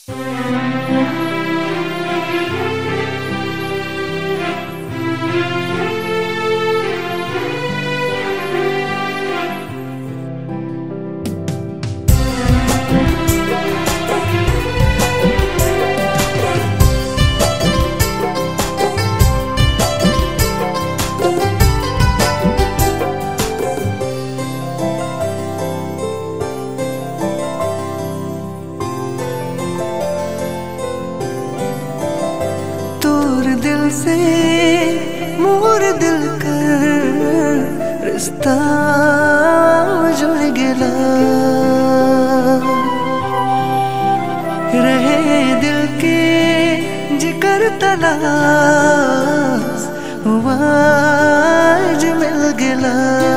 से मोर दिल कर रिश्ता जुड़ गिला रहे दिल के जिकर तलाश हुआ आज मिल गिला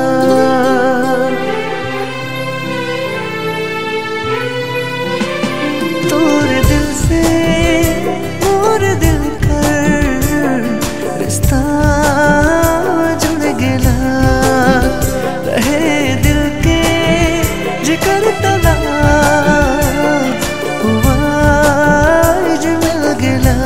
तोर दिल से मोर दिल रिश्ता जुड़ गिला रहे दिल के जिकर तलाश हुआ आज मिल गिला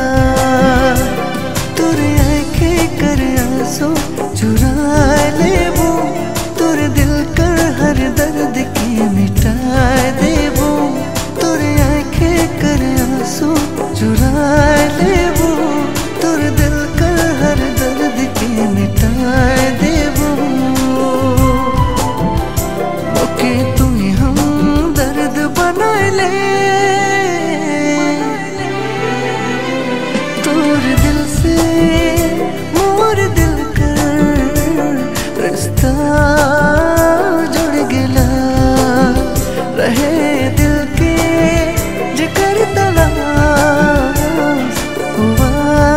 तुर आँखें कर आंसू चुरा लेबू तुर दिल कर हर दर्द की मिटा देबू तुर आँखें कर आंसू चुरा लेबू तुर दिल हर दर्द के मिटा देबू ओके तुम्हें हम दर्द बना ले तोर दिल से मोर दिल कर रिश्ता जुड़ गिला रहे दिल के जिकर तलाश हुआ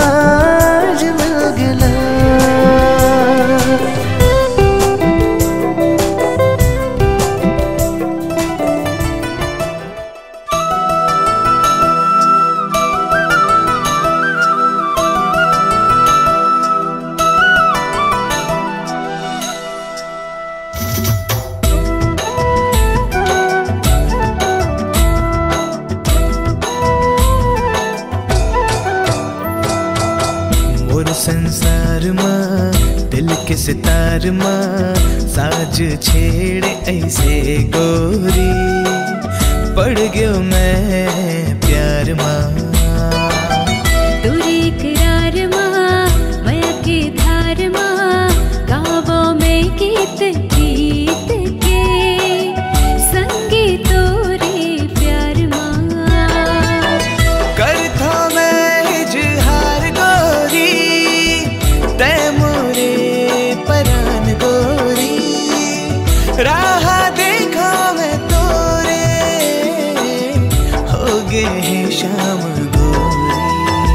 संसार माँ दिल के सितार माँ साज छेड़े ऐसे गोरी पड़ गयो मैं प्यार माँ तुरी करार माँ माया की धार माँ गावों में गीत गीत के संगीत तोरे प्यार माँ करता मैं इजहार गोरी परान गोरी राह देखा मैं तोरे हो गए हैं शाम गोरी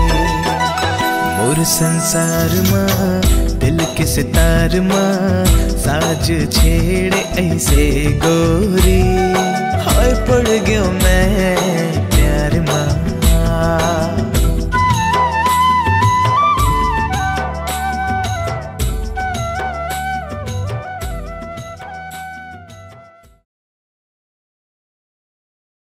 मोर संसार माँ दिल के सितार माँ साज छेड़े ऐसे गोरी हाय पड़ गयो मैं प्यार माँ